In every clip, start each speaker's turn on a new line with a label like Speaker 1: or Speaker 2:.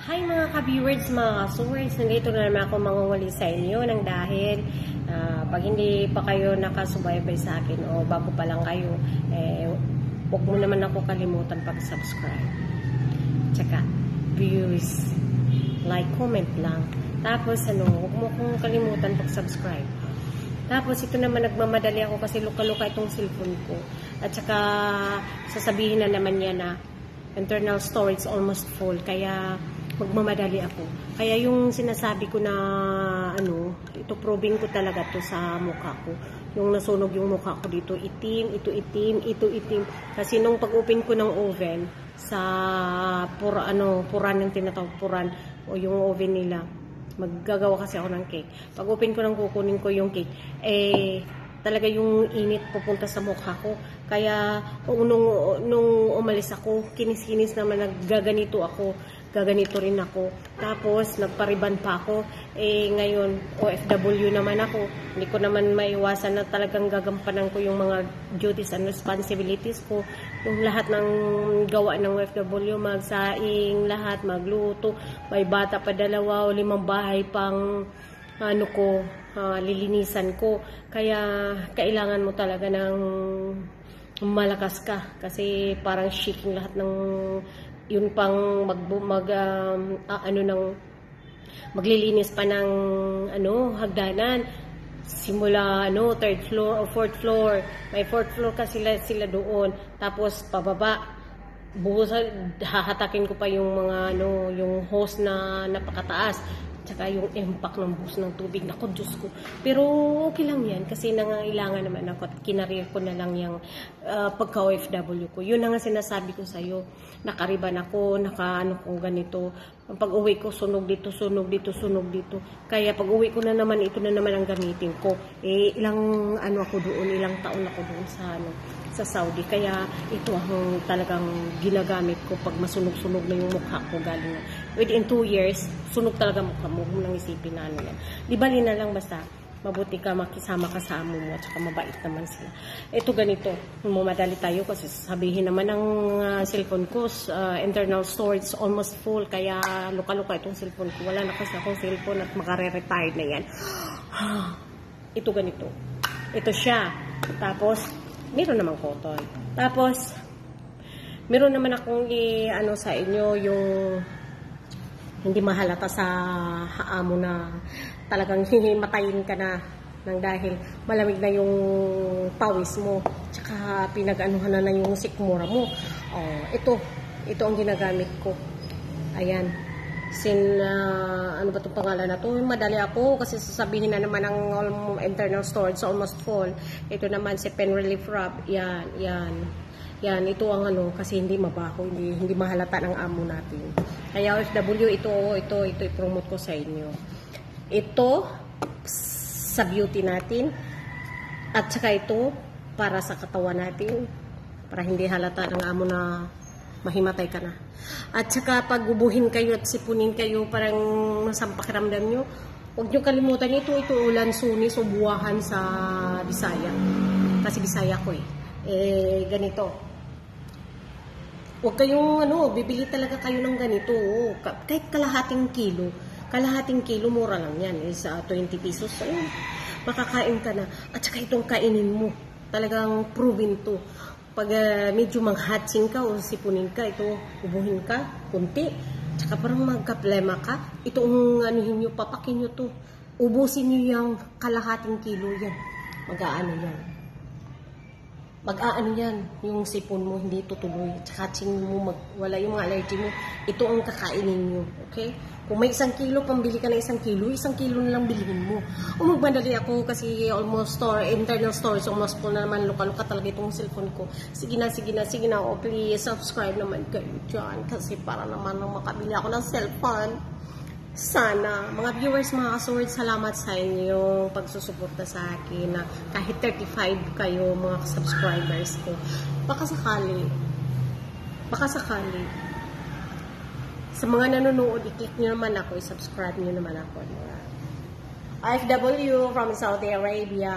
Speaker 1: Hi mga ka-viewers, mga ka-swords, nandito na naman ako mangunguli sa inyo ng dahil pag hindi pa kayo nakasubaybay sa akin o bago pa lang kayo, huwag mo naman ako kalimutan pag-subscribe. Tsaka, views, like, comment lang. Tapos, huwag mo akong kalimutan pag-subscribe. Tapos, ito naman nagmamadali ako kasi luka-luka itong cellphone ko. At saka, sasabihin na naman niya na internal storage almost full. Kaya, magmamadali ako. Kaya yung sinasabi ko na ito proving ko talaga to sa mukha ko. Yung nasunog yung mukha ko dito, itim, ito itim, ito itim. Kasi nung pag-open ko ng oven sa puran yung tinatawag puran o yung oven nila, maggagawa kasi ako ng cake. Pag open ko ng kukunin ko yung cake, talaga yung init pupunta sa mukha ko. Kaya nung umalis ako, kinis-kinis naman, naggaganito ako. Gaganito rin ako. Tapos, nagpariban pa ako. Ngayon, OFW naman ako. Hindi ko naman maiwasan na talagang gagampanan ko yung mga duties and responsibilities ko. Yung lahat ng gawa ng OFW, magsaing, lahat, magluto. May bata pa 2 o 5 bahay pang lilinisan ko. Kaya, kailangan mo talaga ng malakas ka. Kasi parang shaking lahat ng yun pang maglilinis pa ng hagdanan simula 3rd floor o 4th floor. May 4th floor kasi sila doon, tapos pababa buhos, hahatakin ko pa yung mga yung hose na napakataas, tsaka yung impact ng buhos ng tubig. Naku, Diyos ko. Pero okay lang yan kasi nangailangan naman ako at kinarir ko na lang yung pagka-OFW ko. Yun na nga sinasabi ko sa'yo. Nakariban ako, kung ganito. Pag uwi ko, sunog dito, sunog dito, sunog dito. Kaya pag uwi ko na naman, ito na naman ang gamitin ko. Ilang ako doon, ilang taon ako doon sa Saudi. Kaya ito ang talagang ginagamit ko pag masunog-sunog na yung mukha ko galing. Within 2 years, sunog talaga mukha mo. Huwag mo nang isipin na yan. Di bali na lang basta mabuti ka, makisama ka sa amo mo at saka mabait naman sila. Ito ganito, mamadali tayo kasi sabihin naman ng cellphone ko, internal storage almost full, kaya luka-luka itong cellphone ko. Wala na kasi akong cellphone at makare-retire na yan. Ito ganito. Ito siya. Tapos, meron namang cotton. Tapos, meron naman akong sa inyo yung hindi mahalata sa amo na talagang hihimatayin ka na ng dahil malamig na yung pawis mo, tsaka pinag-anuhan na yung sikmura mo. Ito ang ginagamit ko. Ayan. Ano ba itong pangalan na to? Madali ako kasi sasabihin na naman ang internal storage almost full. Ito naman si Pen Relief Rub. Yan, ito ang kasi hindi mabaho, hindi mahalata ng amo natin. Kaya OFW, ito i-promote ko sa inyo. Ito sa beauty natin at saka ito para sa katawan natin, para hindi halata ng amo na mahimatay ka na. At saka pag ubuhin kayo at sipunin kayo, parang masang pakiramdam nyo, huwag nyo kalimutan ito ulan, sunis o buwahan sa Bisaya. Kasi Bisaya ko ganito. Huwag kayong bibili talaga kayo ng ganito. Kahit kalahating kilo, mura lang yan. Is 20 pesos. Makakain ka na. At saka itong kainin mo. Talagang proven to. Pag medyo manghatsing ka o sipunin ka, ito, ubuhin ka, kunti. Tsaka parang magkaplema ka. Itong papakin nyo to. Ubusin nyo yung kalahating kilo yan. Mag-aano yan, yung sipon mo, hindi tutuloy. Tsaka tsing mo, wala yung allergy mo. Ito ang kakainin nyo, okay? Kung may 1 kilo, pambili ka na 1 kilo, 1 kilo na lang bilhin mo. Magmadali ako kasi almost internal storage, almost full na naman, luka-luka talaga itong cellphone ko. Sige na, please, subscribe naman kayo dyan kasi para naman makabili ako ng cellphone. Sana, mga viewers, mga ka-swords, salamat sa inyong pagsusuporta sa akin na kahit 35 kayo, mga subscribers ko. Baka sakali. Sa mga nanonood, i-click nyo naman ako, i-subscribe nyo naman ako. IFW from Saudi Arabia.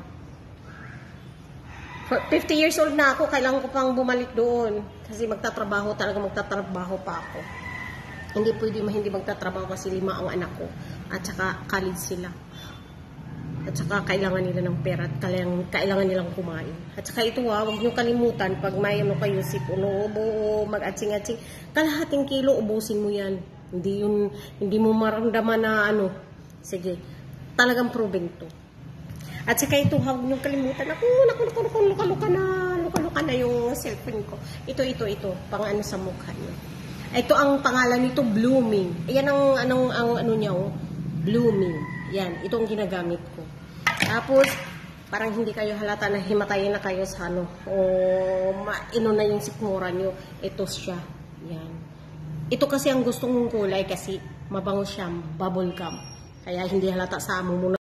Speaker 1: 50 years old na ako, kailangan ko pang bumalik doon. Kasi magtatrabaho pa ako. Hindi pwede hindi magtatrabaho kasi 5 ang anak ko. At saka college sila. At saka kailangan nila ng pera at kailangan nilang kumain. At saka ito huwag niyo kalimutan pag may ano kayo sipon o mag-atsing-atsing, kalahating kilo ubusin mo yan. Hindi mo maramdaman na ano. Sige, talagang proven to. At saka ito huwag niyo kalimutan. Luka-luka na yung cellphone ko. Ito, pang ano sa mukha niyo. Ito ang pangalan nito, Blooming. Ayan ang ano niya, oh. Blooming. Yan, ito ang ginagamit ko. Tapos, parang hindi kayo halata na himatayin na kayo sa ano, o ino na yung sikmura nyo. Ito siya. Yan. Ito kasi ang gusto kong kulay kasi mabango siya, bubble gum. Kaya hindi halata sa amo mo.